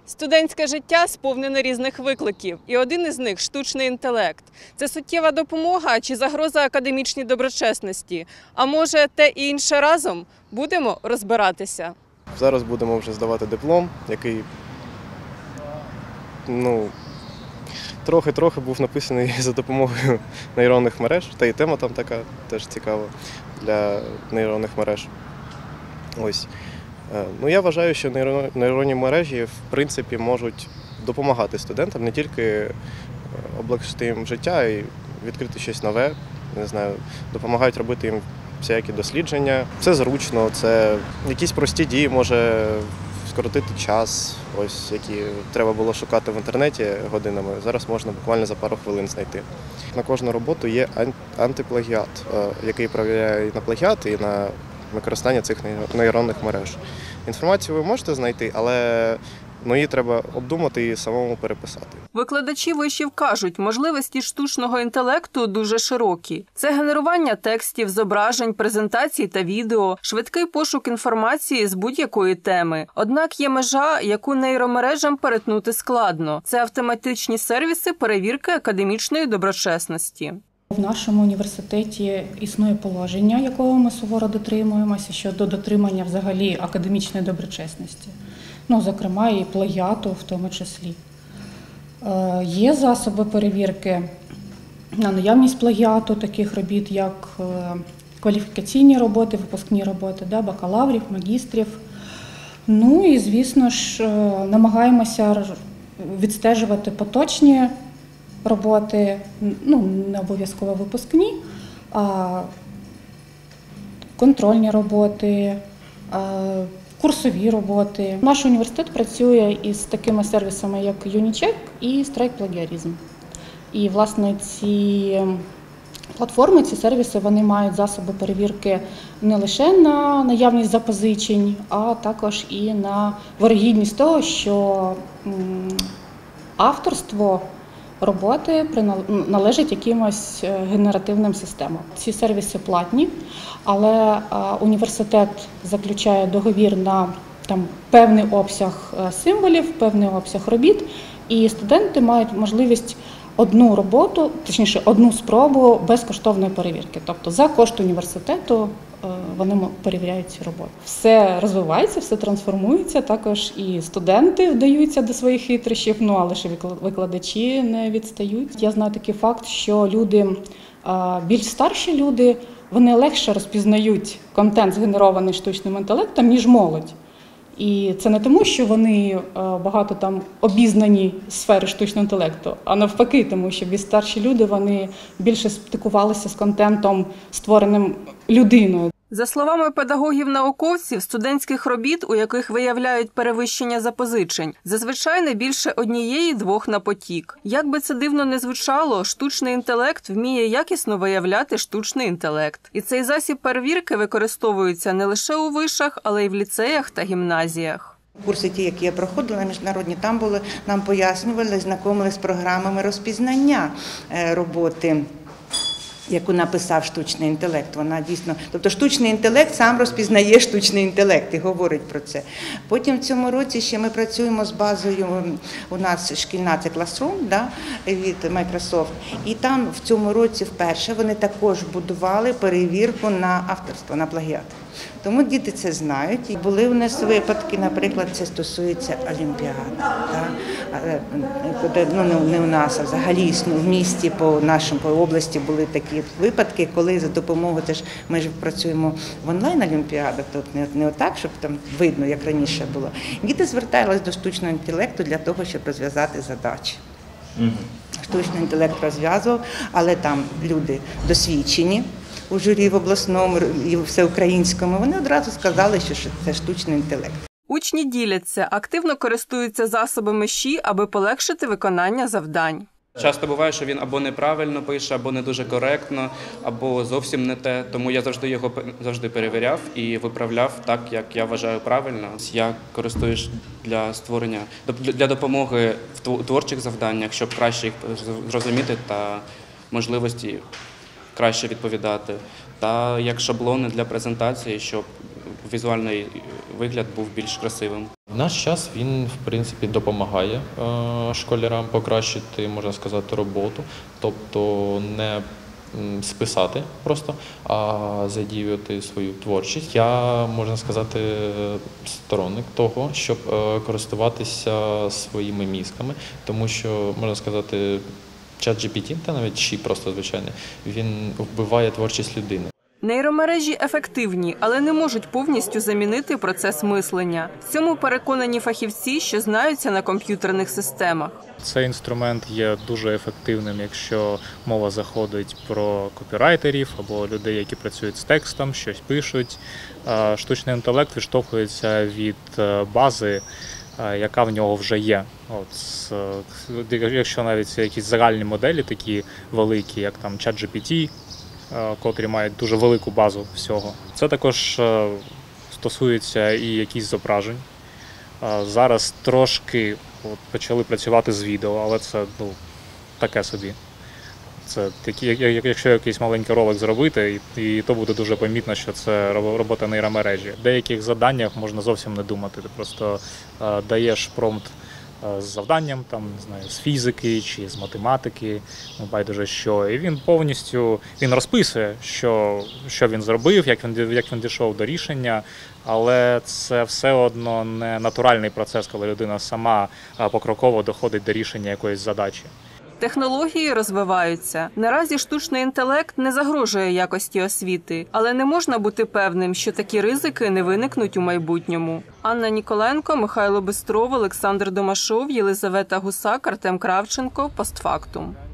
Студентське життя сповнене різних викликів, і один із них – штучний інтелект. Це суттєва допомога чи загроза академічній доброчесності? А може, те і інше разом? Будемо розбиратися. Зараз будемо вже здавати диплом, який трохи був написаний за допомогою нейронних мереж. Та і тема там така теж цікава для нейронних мереж. Ось. Я вважаю, що нейронні мережі в принципі можуть допомагати студентам, не тільки облегшити їм життя і відкрити щось нове, не знаю, допомагають робити їм всякі дослідження. Це зручно, це якісь прості дії може скоротити час, ось які треба було шукати в інтернеті годинами. Зараз можна буквально за пару хвилин знайти. На кожну роботу є антиплагіат, який перевіряє і на плагіат, і на використання цих нейронних мереж. Інформацію ви можете знайти, але її треба обдумати і самому переписати. Викладачі вишів кажуть, можливості штучного інтелекту дуже широкі. Це генерування текстів, зображень, презентацій та відео, швидкий пошук інформації з будь-якої теми. Однак є межа, яку нейромережам перетнути складно. Це автоматичні сервіси перевірки академічної доброчесності. В нашому університеті існує положення, якого ми суворо дотримуємося, щодо дотримання взагалі академічної доброчесності. Зокрема, і плагіату в тому числі. Є засоби перевірки на наявність плагіату таких робіт, як кваліфікаційні роботи, випускні роботи, бакалаврів, магістрів. І, звісно ж, намагаємося відстежувати поточні роботи, не обов'язково випускні, а контрольні роботи, курсові роботи. Наш університет працює із такими сервісами, як Юнічек і Страйк-плагіаризм. І, власне, ці платформи, ці сервіси, вони мають засоби перевірки не лише на наявність запозичень, а також і на вирогідність того, що авторство роботи належить якимось генеративним системам. Ці сервіси платні, але університет заключає договір на певний обсяг символів, певний обсяг робіт, і студенти мають можливість одну роботу, точніше одну спробу безкоштовної перевірки. Тобто за кошт університету вони перевіряють ці роботи. Все розвивається, все трансформується, також і студенти вдаються до своїх хитрощів, але ж викладачі не відстають. Я знаю такий факт, що люди, більш старші люди, вони легше розпізнають контент, згенерований штучним інтелектом, ніж молодь. І це не тому, що вони багато обізнані з сфери штучного інтелекту, а навпаки, тому що більш старші люди, вони більше стикувалися з контентом, створеним людиною. За словами педагогів-науковців, студентських робіт, у яких виявляють перевищення запозичень, зазвичай не більше однієї-двох на потік. Як би це дивно не звучало, штучний інтелект вміє якісно виявляти штучний інтелект. І цей засіб перевірки використовується не лише у вишах, але й в ліцеях та гімназіях. Курси ті, які я проходила, міжнародні, там були, нам пояснювали, знайомили з програмами розпізнання роботи, яку написав штучний інтелект. Вона дійсно, тобто штучний інтелект сам розпізнає штучний інтелект і говорить про це. Потім в цьому році ще ми працюємо з базою, у нас шкільна, це Classroom, від Microsoft, і там в цьому році вперше вони також будували перевірку на авторство, на плагіат. Тому діти це знають. Були у нас випадки, наприклад, це стосується Олімпіад. Не у нас, а взагалі в місті, по області були такі випадки, коли за допомогою, ми ж працюємо в онлайн-олімпіадах, тобто не отак, щоб там видно, як раніше було. Діти зверталися до штучного інтелекту для того, щоб розв'язати задачі. Штучний інтелект розв'язував, але там люди досвідчені у журі в обласному і всеукраїнському, вони одразу сказали, що це штучний інтелект. Учні діляться, активно користуються засобами ЩІ, аби полегшити виконання завдань. Часто буває, що він або неправильно пише, або не дуже коректно, або зовсім не те. Тому я його завжди перевіряв і виправляв так, як я вважаю правильно. Я користуюсь для допомоги в творчих завданнях, щоб краще їх зрозуміти та можливості краще відповідати. Та як шаблони для презентації, щоб вигляд був більш красивим. В наш час він, в принципі, допомагає школярам покращити, можна сказати, роботу, тобто не списати просто, а задіювати свою творчість. Я, можна сказати, сторонник того, щоб користуватися своїми мізками, тому що, можна сказати, ChatGPT, та навіть чи просто звичайний, він вбиває творчість людини. Нейромережі ефективні, але не можуть повністю замінити процес мислення. В цьому переконані фахівці, що знаються на комп'ютерних системах. Цей інструмент є дуже ефективним, якщо мова заходить про копірайтерів або людей, які працюють з текстом, щось пишуть. Штучний інтелект відштовхується від бази, яка в нього вже є. Якщо навіть якісь загальні моделі такі великі, як там ChatGPT, котрі мають дуже велику базу всього. Це також стосується і якісь зображень. Зараз трошки почали працювати з відео, але це таке собі. Це якщо якийсь маленький ролик зробити, і то буде дуже помітно, що це робота нейромережі. В деяких заданнях можна зовсім не думати. Ти просто даєш промпт з завданням, там, не знаю, з фізики чи з математики, байдуже що. І він повністю розписує, що він зробив, як він дійшов до рішення, але це все одно не натуральний процес, коли людина сама покроково доходить до рішення якоїсь задачі. Технології розвиваються. Наразі штучний інтелект не загрожує якості освіти, але не можна бути певним, що такі ризики не виникнуть у майбутньому. Анна Ніколенко, Михайло Бистров, Олександр Домашов, Єлизавета Гусак, Артем Кравченко. Постфактум.